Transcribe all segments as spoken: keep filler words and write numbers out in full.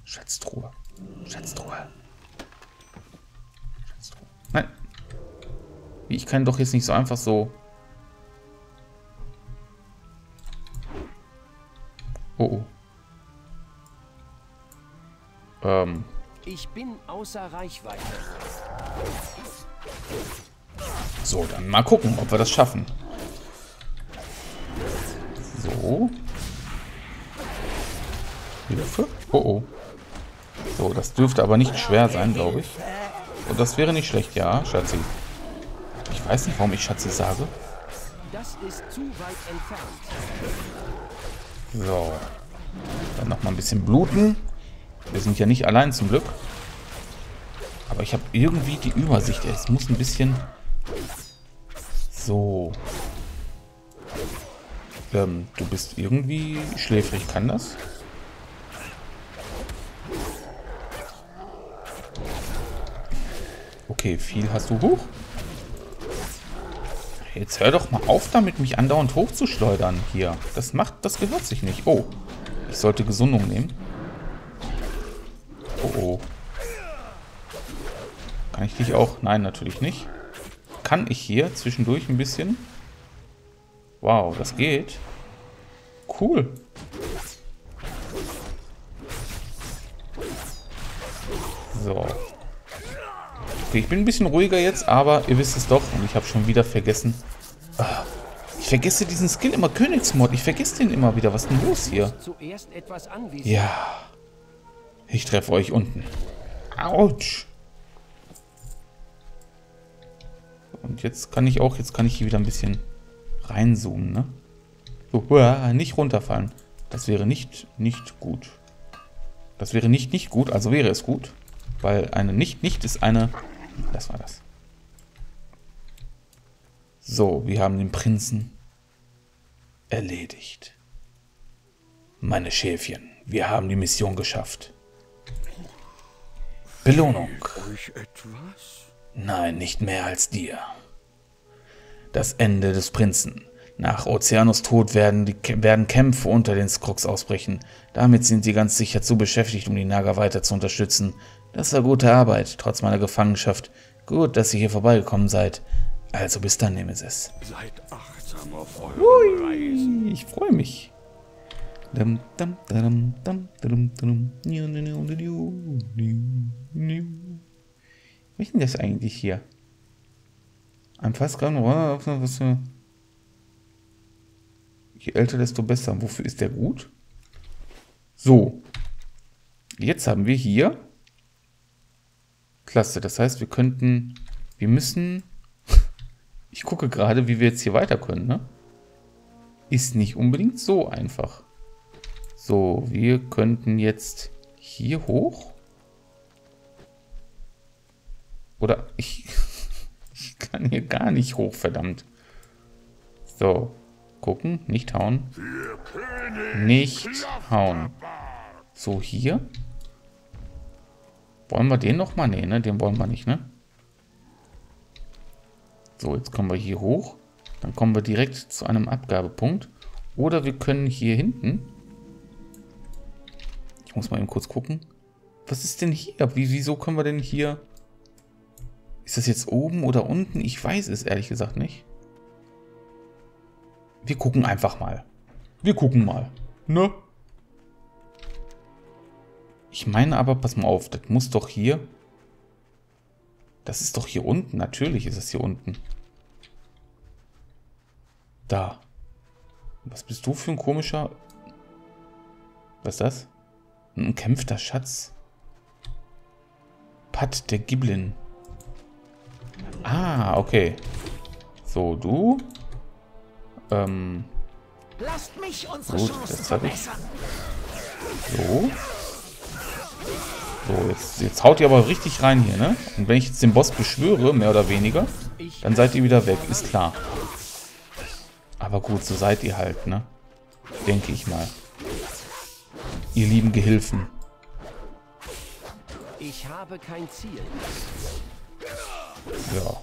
Schatztruhe. Schatztruhe. Schatztruhe. Nein. Ich kann doch jetzt nicht so einfach so... Oh, oh. Ähm. Ich bin außer Reichweite. So, dann mal gucken, ob wir das schaffen. So. Hilfe. Oh, oh. So, das dürfte aber nicht schwer sein, glaube ich. Und das wäre nicht schlecht, ja, Schatzi. Ich weiß nicht, warum ich Schatzi sage. Das ist zu weit entfernt. So. Dann noch mal ein bisschen bluten. Wir sind ja nicht allein zum Glück. Aber ich habe irgendwie die Übersicht. Es muss ein bisschen... So. Ähm, du bist irgendwie schläfrig. Kann das? Okay, viel hast du hoch. Jetzt hör doch mal auf damit, mich andauernd hochzuschleudern hier. Das macht, das gehört sich nicht. Oh, ich sollte Gesundung nehmen. Oh, oh. Kann ich dich auch? Nein, natürlich nicht. Kann ich hier zwischendurch ein bisschen? Wow, das geht. Cool. So. Okay, ich bin ein bisschen ruhiger jetzt, aber ihr wisst es doch. Und ich habe schon wieder vergessen. Ah, ich vergesse diesen Skill immer. Königsmord. Ich vergesse den immer wieder. Was ist denn los hier? Ja. Ich treffe euch unten. Autsch. Und jetzt kann ich auch, jetzt kann ich hier wieder ein bisschen reinzoomen, ne? So, uah, nicht runterfallen. Das wäre nicht, nicht gut. Das wäre nicht, nicht gut, also wäre es gut. Weil eine nicht, nicht ist eine... Das war das. So, wir haben den Prinzen erledigt. Meine Schäfchen, wir haben die Mission geschafft. Belohnung. Euch etwas? Nein, nicht mehr als dir. Das Ende des Prinzen. Nach Oceanus Tod werden, die, werden Kämpfe unter den Skrulls ausbrechen. Damit sind sie ganz sicher zu beschäftigt, um die Naga weiter zu unterstützen. Das war gute Arbeit, trotz meiner Gefangenschaft. Gut, dass ihr hier vorbeigekommen seid. Also bis dann, Nemesis. Seid achtsam auf euren Hui, Reisen. ich freue mich. Dum, dum, dum, dum, dum, dum. Was ist denn das eigentlich hier? Ein fast gerade was für... Je älter, desto besser. Wofür ist der gut? So. Jetzt haben wir hier... Klasse, das heißt, wir könnten... Wir müssen... Ich gucke gerade, wie wir jetzt hier weiter können, ne? Ist nicht unbedingt so einfach. So, wir könnten jetzt hier hoch. Oder ich... Ich kann hier gar nicht hoch, verdammt. So, gucken, nicht hauen. Nicht hauen. So, hier. Wollen wir den nochmal? Nee, ne? Den wollen wir nicht, ne? So, jetzt kommen wir hier hoch. Dann kommen wir direkt zu einem Abgabepunkt. Oder wir können hier hinten... Ich muss mal eben kurz gucken. Was ist denn hier? Wie, wieso können wir denn hier... Ist das jetzt oben oder unten? Ich weiß es ehrlich gesagt nicht. Wir gucken einfach mal. Wir gucken mal. Ne? Ich meine aber, pass mal auf, das muss doch hier... Das ist doch hier unten. Natürlich ist es hier unten. Da. Was bist du für ein komischer... Was ist das? Ein umkämpfter Schatz. Pat der Giblin. Ah, okay. So, du. Ähm. Lasst mich unsere Gut, Chancen das habe ich. verbessern. So. So, jetzt, jetzt haut ihr aber richtig rein hier, ne? Und wenn ich jetzt den Boss beschwöre, mehr oder weniger, dann seid ihr wieder weg, ist klar. Aber gut, so seid ihr halt, ne? Denke ich mal. Ihr lieben Gehilfen. Ich habe kein Ziel. Ja.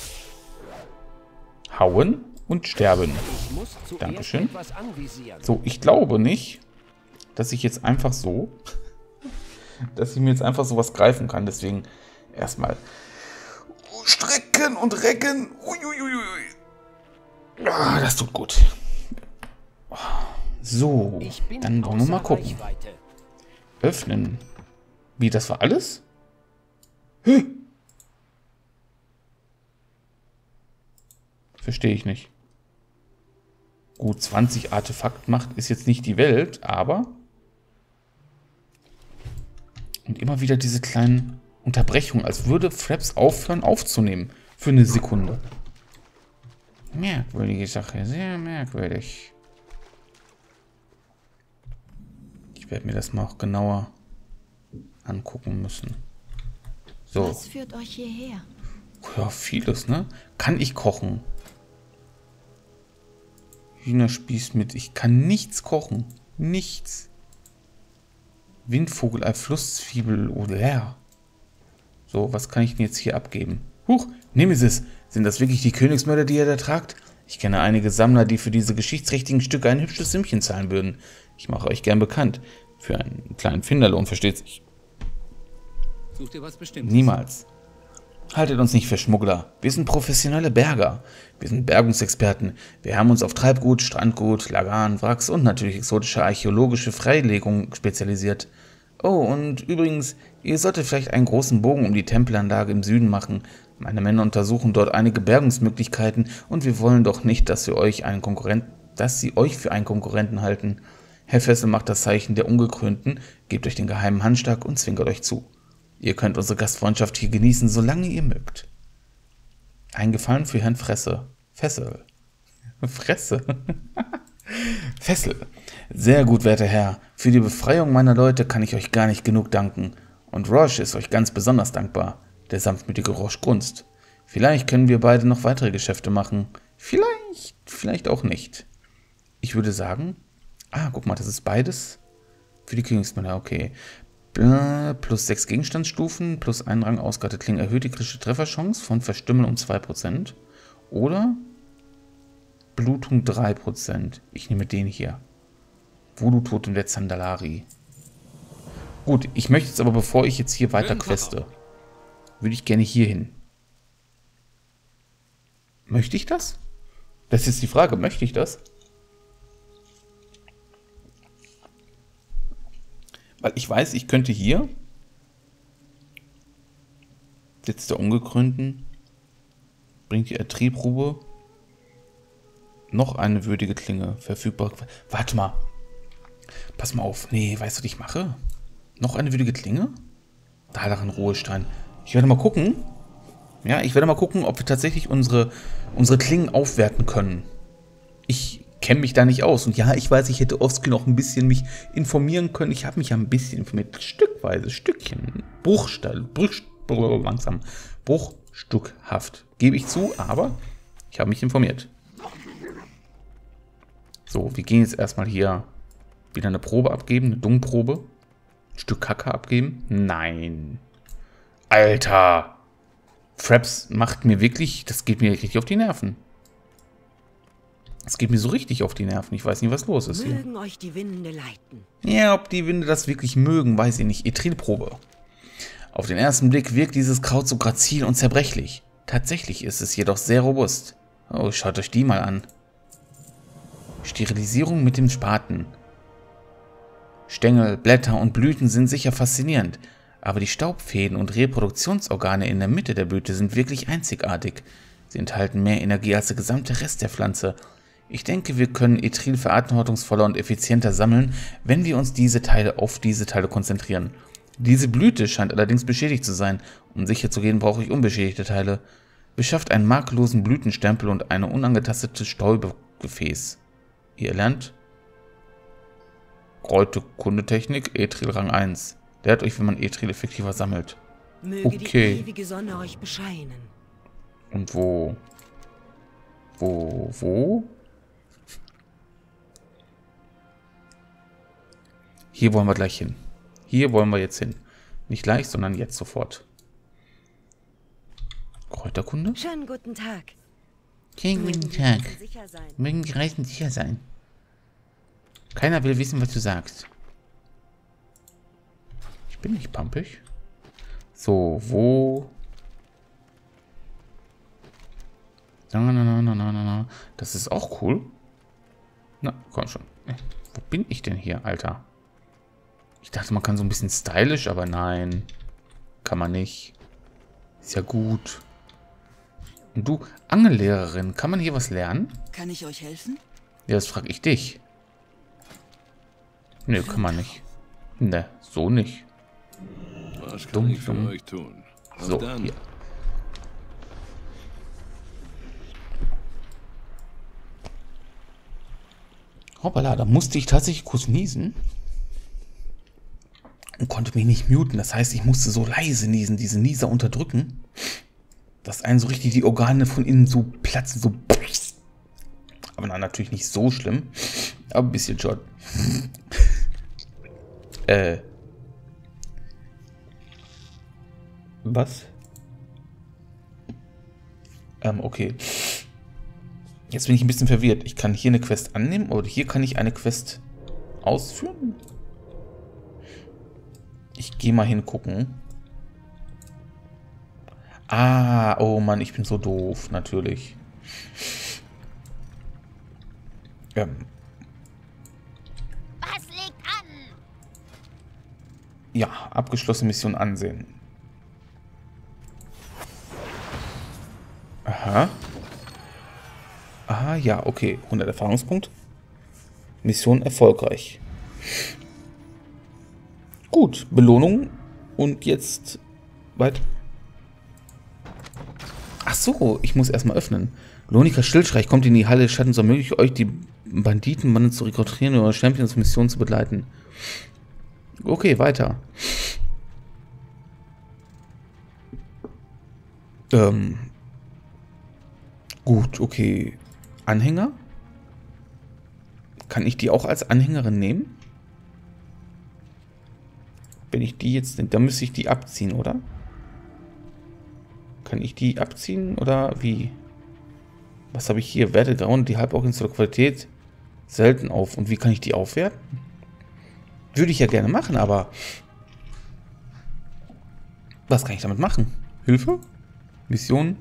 Hauen und sterben. Ich muss zuerst Dankeschön. etwas anvisieren. So, ich glaube nicht, dass ich jetzt einfach so dass ich mir jetzt einfach sowas greifen kann. Deswegen erstmal strecken und recken. Uiuiui. Ah, das tut gut. So, dann wollen wir mal gucken. Reichweite. Öffnen. Wie, das war alles? Hä? Verstehe ich nicht. Gut, zwanzig Artefaktmacht ist jetzt nicht die Welt, aber... Und immer wieder diese kleinen Unterbrechungen, als würde Fraps aufhören aufzunehmen. Für eine Sekunde. Merkwürdige Sache, sehr merkwürdig. Ich werde mir das mal auch genauer angucken müssen. So. Was führt euch hierher? Ja, vieles, ne? Kann ich kochen? Hühnerspieß mit. Ich kann nichts kochen. Nichts. Windvogelei, Flusszwiebel oder ja. So, was kann ich denn jetzt hier abgeben? Huch, Nemesis. Sind das wirklich die Königsmörder, die ihr da tragt? Ich kenne einige Sammler, die für diese geschichtsträchtigen Stücke ein hübsches Sümmchen zahlen würden. Ich mache euch gern bekannt. Für einen kleinen Finderlohn, versteht sich. Sucht ihr was Bestimmtes? Niemals. Haltet uns nicht für Schmuggler. Wir sind professionelle Berger. Wir sind Bergungsexperten. Wir haben uns auf Treibgut, Strandgut, Lagern, Wracks und natürlich exotische archäologische Freilegungen spezialisiert. Oh, und übrigens, ihr solltet vielleicht einen großen Bogen um die Tempelanlage im Süden machen. Meine Männer untersuchen dort einige Bergungsmöglichkeiten und wir wollen doch nicht, dass wir euch einen Konkurrent, dass sie euch für einen Konkurrenten halten. Herr Fessel macht das Zeichen der Ungekrönten, gebt euch den geheimen Handschlag und zwinkert euch zu. Ihr könnt unsere Gastfreundschaft hier genießen, solange ihr mögt. Ein Gefallen für Herrn Fresse. Fessel. Fresse. Fessel. Sehr gut, werter Herr. Für die Befreiung meiner Leute kann ich euch gar nicht genug danken. Und Roche ist euch ganz besonders dankbar. Der sanftmütige Roche grunzt. Vielleicht können wir beide noch weitere Geschäfte machen. Vielleicht, vielleicht auch nicht. Ich würde sagen... Ah, guck mal, das ist beides für die Königsmänner, okay. Plus sechs Gegenstandsstufen, plus ein Rang ausgeartet Klingen erhöht die kritische Trefferchance von Verstümmeln um zwei Prozent. Oder Blutung drei Prozent. Ich nehme den hier. Voodoo-Totem der Zandalari. Gut, ich möchte jetzt aber, bevor ich jetzt hier weiter queste, würde ich gerne hier hin. Möchte ich das? Das ist jetzt die Frage, möchte ich das? Weil ich weiß, ich könnte hier Sitz der Ungekrönten, bringt die Ertriebruhe, noch eine würdige Klinge, verfügbar. Warte mal. Pass mal auf. Nee, weißt du, was ich mache? Noch eine würdige Klinge? Dalaran Ruhestein. Ich werde mal gucken. Ja, ich werde mal gucken, ob wir tatsächlich unsere, unsere Klingen aufwerten können. Ich kenne mich da nicht aus. Und ja, ich weiß, ich hätte offscreen auch ein bisschen mich informieren können. Ich habe mich ja ein bisschen informiert. Stückweise, Stückchen. Bruchstall, Bruch, langsam. Bruchstückhaft. Gebe ich zu, aber ich habe mich informiert. So, wir gehen jetzt erstmal hier wieder eine Probe abgeben. Eine Dungprobe. Ein Stück Kacke abgeben. Nein. Alter. Fraps macht mir wirklich, das geht mir richtig auf die Nerven. Das geht mir so richtig auf die Nerven. Ich weiß nicht, was los ist hier. Mögen euch die Winde leiten. Ja, ob die Winde das wirklich mögen, weiß ich nicht. Ethrilprobe. Auf den ersten Blick wirkt dieses Kraut so grazil und zerbrechlich. Tatsächlich ist es jedoch sehr robust. Oh, schaut euch die mal an. Sterilisierung mit dem Spaten. Stängel, Blätter und Blüten sind sicher faszinierend, aber die Staubfäden und Reproduktionsorgane in der Mitte der Blüte sind wirklich einzigartig. Sie enthalten mehr Energie als der gesamte Rest der Pflanze. Ich denke, wir können Ethril verantwortungsvoller und effizienter sammeln, wenn wir uns diese Teile auf diese Teile konzentrieren. Diese Blüte scheint allerdings beschädigt zu sein. Um sicher zu gehen, brauche ich unbeschädigte Teile. Beschafft einen makellosen Blütenstempel und eine unangetastete Stäubegefäß. Ihr lernt Kräuterkundetechnik, Ethril Rang eins. Lehrt euch, wie man Ethril effektiver sammelt. Möge Okay. die ewige Sonne euch bescheinen. Und wo? Wo? Wo? Hier wollen wir gleich hin. Hier wollen wir jetzt hin. Nicht gleich, sondern jetzt sofort. Kräuterkunde? Schönen guten Tag. Schönen Mögen guten die Tag. Reisen sicher sein. Mögen die Reisen sicher sein. Keiner will wissen, was du sagst. Ich bin nicht pampig. So, wo... Na, na, na, na, na, na. Das ist auch cool. Na, komm schon. Wo bin ich denn hier, Alter? Ich dachte, man kann so ein bisschen stylisch, aber nein. Kann man nicht. Ist ja gut. Und du, Angellehrerin, kann man hier was lernen? Kann ich euch helfen? Ja, das frage ich dich. Nö, kann man nicht. Ne, so nicht. Was kann Dumm, ich für dumm. euch tun? Auf So, dann. hier. Hoppala, da musste ich tatsächlich kurz niesen. Und konnte mich nicht muten. Das heißt, ich musste so leise niesen, diese Nieser unterdrücken. Dass einen so richtig die Organe von innen so platzen, so... Aber na, natürlich nicht so schlimm. Aber ein bisschen schon. äh... Was? Ähm, okay. Jetzt bin ich ein bisschen verwirrt. Ich kann hier eine Quest annehmen, oder hier kann ich eine Quest ausführen? Ich gehe mal hingucken. Ah, oh Mann, ich bin so doof, natürlich. Ähm. Was liegt an? Ja, abgeschlossene Mission ansehen. Aha. Aha, ja, okay. hundert Erfahrungspunkte. Mission erfolgreich. Gut, Belohnung. Und jetzt weiter. Ach so, ich muss erstmal öffnen. Lonika Stillstreich kommt in die Halle des Schattens, ermöglicht euch, die Banditenbande zu rekrutieren und eure Champions-Mission zu begleiten. Okay, weiter. Ähm. Gut, okay. Anhänger? Kann ich die auch als Anhängerin nehmen? Wenn ich die jetzt... Dann müsste ich die abziehen, oder? Kann ich die abziehen, oder wie? Was habe ich hier? Werte grauen die halborganische Qualität selten auf. Und wie kann ich die aufwerten? Würde ich ja gerne machen, aber... Was kann ich damit machen? Hilfe? Mission?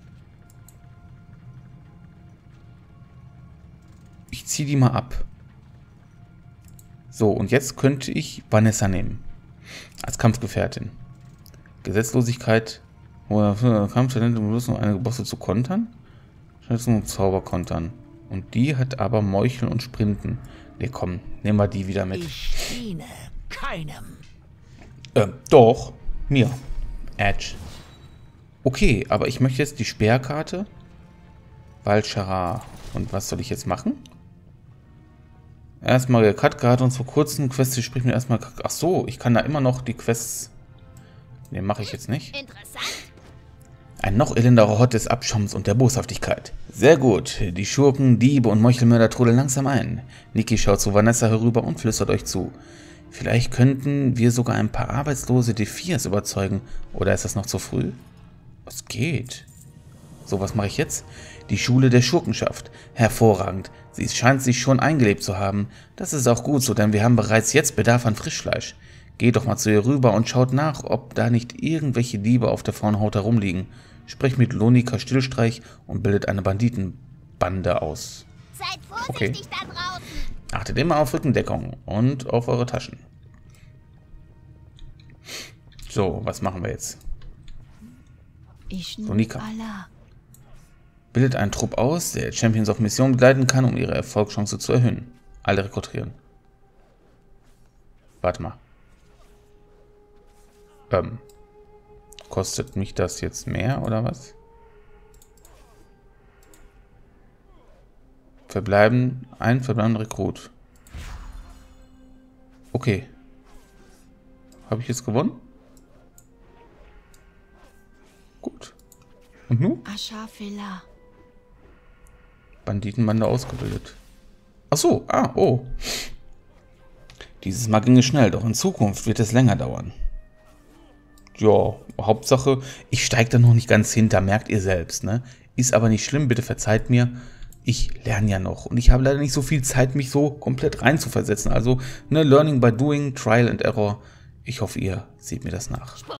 Ich ziehe die mal ab. So, und jetzt könnte ich Vanessa nehmen. Als Kampfgefährtin. Gesetzlosigkeit. Kampftalent, um bloß noch eine Bosse zu kontern. Schnellsten und Zauber kontern. Und die hat aber Meucheln und Sprinten. Ne, komm, nehmen wir die wieder mit. Ich diene keinem. Ähm, doch. Mir. Edge. Okay, aber ich möchte jetzt die Speerkarte. Valchara. Und was soll ich jetzt machen? Erstmal, Cut gerade uns vor kurzem Quest, die spricht mir erstmal. Ach so, ich kann da immer noch die Quests. Ne, mache ich jetzt nicht. Interessant. Ein noch elenderer Hort des Abschaums und der Boshaftigkeit. Sehr gut. Die Schurken, Diebe und Meuchelmörder trudeln langsam ein. Niki schaut zu Vanessa herüber und flüstert euch zu. Vielleicht könnten wir sogar ein paar arbeitslose D viers überzeugen. Oder ist das noch zu früh? Was geht? So, was mache ich jetzt? Die Schule der Schurkenschaft. Hervorragend. Sie scheint sich schon eingelebt zu haben. Das ist auch gut so, denn wir haben bereits jetzt Bedarf an Frischfleisch. Geht doch mal zu ihr rüber und schaut nach, ob da nicht irgendwelche Diebe auf der Vornhaut herumliegen. Sprecht mit Lonika Stillstreich und bildet eine Banditenbande aus. Seid vorsichtig da draußen. Achtet immer auf Rückendeckung und auf eure Taschen. So, was machen wir jetzt? Ich Lonika. Allah. Bildet einen Trupp aus, der Champions auf Mission begleiten kann, um ihre Erfolgschance zu erhöhen. Alle rekrutieren. Warte mal. Ähm. Kostet mich das jetzt mehr, oder was? Verbleiben, ein verbleibender Rekrut. Okay. Habe ich jetzt gewonnen? Gut. Und nun? Ashafela. Banditenbande ausgebildet. Ach so, ah, oh. Dieses Mal ging es schnell, doch in Zukunft wird es länger dauern. Ja, Hauptsache, ich steige da noch nicht ganz hinter, merkt ihr selbst, ne? Ist aber nicht schlimm, bitte verzeiht mir. Ich lerne ja noch und ich habe leider nicht so viel Zeit, mich so komplett reinzuversetzen. Also, ne, Learning by Doing, Trial and Error. Ich hoffe, ihr seht mir das nach.